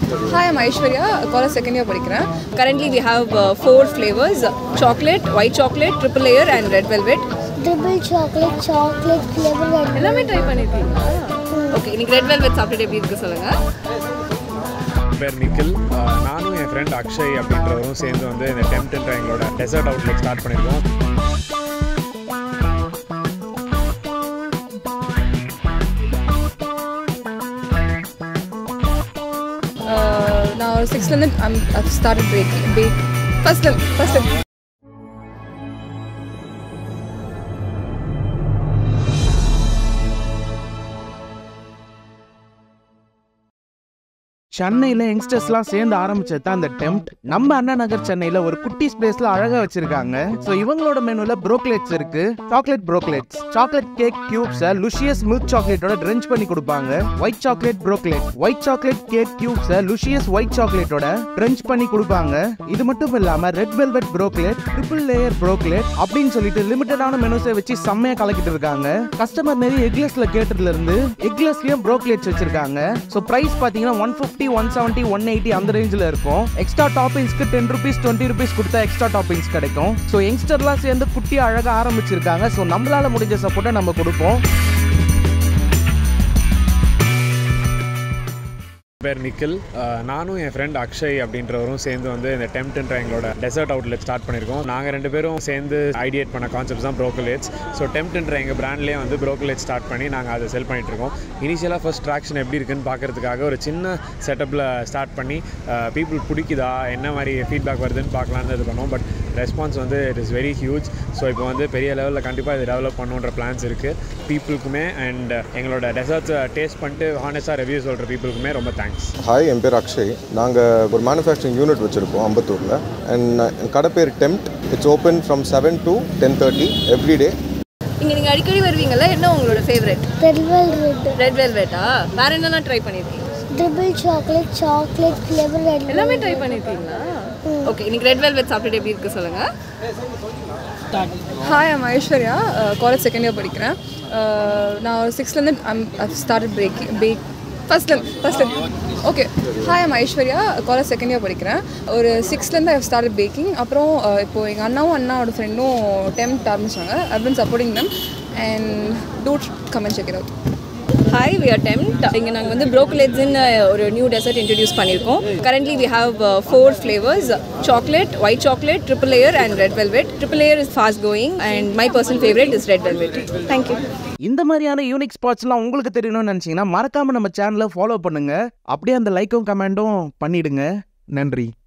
Hi, I'm Aishwarya. College second year படிக்கிறேன். Currently we have 4 flavors: chocolate, white chocolate, triple layer and red velvet. Triple chocolate flavor red. எல்லாமே try பண்ணிட்டீங்களா? Okay, இன்னைக்கு red velvet சாப்பிட்டுட்டு எப்படி இருக்கு சொல்லுங்க. பேர் நிக்கில். நானும் என் ஃப்ரெண்ட் அக்ஷய் அப்படின்றவரும் சேர்ந்து வந்து இந்த டெம்ப்ட்ன்ற எங்களோட டெசர்ட் அவுட்லெட் ஸ்டார்ட் பண்ணியிருக்கோம். நான் 6th I've started bake. First சென்னையில் யங்ஸ்டர்ஸ்லாம் சேர்ந்து ஆரம்பிச்சது தான் அந்த டெம்ப்ட். நம்ம அண்ணா நகர் சென்னையில் ஒரு குட்டி ஸ்பேஸ்ல அழகா வச்சிருக்காங்க. ஸோ இவங்களோட மெனுல ப்ரோக்லேட்ஸ் இருக்கு. சாக்லேட் ப்ரோக்லேட்ஸ், சாக்லேட் கேக் கியூப்ஸை லுஷியஸ் மில்க் சாக்லேட்டோட ட்ரென்ச் பண்ணி கொடுப்பாங்க. White chocolate brocolate, white chocolate cake கியூப்ஸை லுஷியஸ் ஒயிட் சாக்லேட்டோட ட்ரென்ச் பண்ணி கொடுப்பாங்க. இது மட்டும் இல்லாம red velvet brocolate, triple layer brocolate அப்படின்னு சொல்லிட்டு லிமிட்டடான மெனுஸை வச்சு செம்மையா கலக்கிட்டு இருக்காங்க. கஸ்டமர் நிறைய எக்லெஸ்ல கேட்டதுல இருந்து எக்லெஸ்லயும் ப்ரோக்லேட்ஸ் வச்சிருக்காங்க. ஸோ பிரைஸ் பாத்தீங்கன்னா 150, 170, 180 அந்த ரேஞ்சில் இருக்கும். எக்ஸ்ட்ரா டாப்பிங்ஸ்க்கு 10 rupees 20 rupees கொடுத்தா எக்ஸ்ட்ரா டாப்பிங்ஸ் கிடைக்கும். ஸோ யங்ஸ்டர்லாம் சேர்ந்து குட்டி அழகாக ஆரம்பிச்சிருக்காங்க. ஸோ நம்மளால முடிஞ்ச சப்போர்ட்டை நம்ம கொடுப்போம். பேர் நிக்கில். நானும் என் ஃப்ரெண்ட் அக்ஷய் அப்படின்றவரும் சேர்ந்து வந்து இந்த டெம்ப்ட்ன்ற எங்களோட டெசர்ட் அவுட்லெட் ஸ்டார்ட் பண்ணியிருக்கோம். நாங்கள் 2 பேரும் சேர்ந்து ஐடியேட் பண்ண கான்செப்ட்ஸ் தான் ப்ரோக்கலேட்ஸ். ஸோ டெம்ப்ட்ன்ற எங்கள் பிராண்ட்லேயே வந்து ப்ரோக்கலேட் ஸ்டார்ட் பண்ணி நாங்கள் அதை செல் பண்ணிகிட்ருக்கோம். இனிஷியலாக ஃபர்ஸ்ட் ட்ராக்ஷன் எப்படி இருக்குன்னு பார்க்குறதுக்காக ஒரு சின்ன செட்டப்பில் ஸ்டார்ட் பண்ணி பீப்புள் பிடிக்குதா, என்ன மாதிரி ஃபீட்பேக் வருதுன்னு பார்க்கலான்னு இது பண்ணோம். பட் ரெஸ்பான்ஸ் வந்து it is very huge. So இப்போ வந்து பெரிய லெவலில் கண்டிப்பாக இது டெவலப் பண்ணுன்ற பிளான்ஸ் இருக்குது பீப்புளுக்குமே. அண்ட் எங்களோட டெசர்ட்ஸை டேஸ்ட் பண்ணிட்டு ஹானஸ்ட்டாக ரிவ்யூ சொல்கிற பீப்புளுக்குமே ரொம்ப தேங்க்ஸ். ஹாய், என் பேர் அக்ஷய். நாங்கள் ஒரு மேனுஃபேக்சரிங் யூனிட் வச்சுருக்கோம் அம்பத்தூரில். அண்ட் என் கடை பேர் tempt. It's open from 7 to 10:30 every day. இங்கே நீங்கள் அடிக்கடி வருவீங்கல்ல, என்ன உங்களோட ஃபேவரட்? ரெட் வெல்வெட்டா? வேற என்னெல்லாம் ட்ரை பண்ணியிருக்கீங்க? Triple chocolate flavor red. எல்லாமே ட்ரை பண்ணியிருக்கீங்களா? ஓகே, இன்னைக்கு ரெட் வெல்வெட் சாப்பிட்டுட்டு எப்படி இருக்கு சொல்லுங்க. Hi, I'm Aishwarya. College second year படிக்கிறேன். நான் 6th I've started bake. First okay. Hi, I'm Aishwarya. College second year படிக்கிறேன். ஒரு 6th I've started baking. அப்புறம் இப்போ எங்கள் அண்ணாவோட ஃப்ரெண்டும் டெம்ப்ட் ஆரம்பிச்சாங்க. I've been supporting them and do come and check it out. Hi, we are Tempt. இங்கே நாங்கள் வந்து ப்ரோக்கலேட்ஸ்ன்னு ஒரு நியூ டெசர்ட் இன்ட்ரடியூஸ் பண்ணியிருக்கோம். Currently we have 4 flavors: chocolate, white chocolate, triple layer and red velvet. Triple layer is fast going and my personal favorite is red velvet. Thank you. இந்த மாதிரியான unique ஸ்பாட்ஸ்லாம் உங்களுக்கு தெரியணும்னு நினச்சிங்கன்னா மறக்காம நம்ம சேனலை ஃபாலோ பண்ணுங்க. அப்படியே அந்த லைக்கும் கமெண்டும் பண்ணிடுங்க. நன்றி.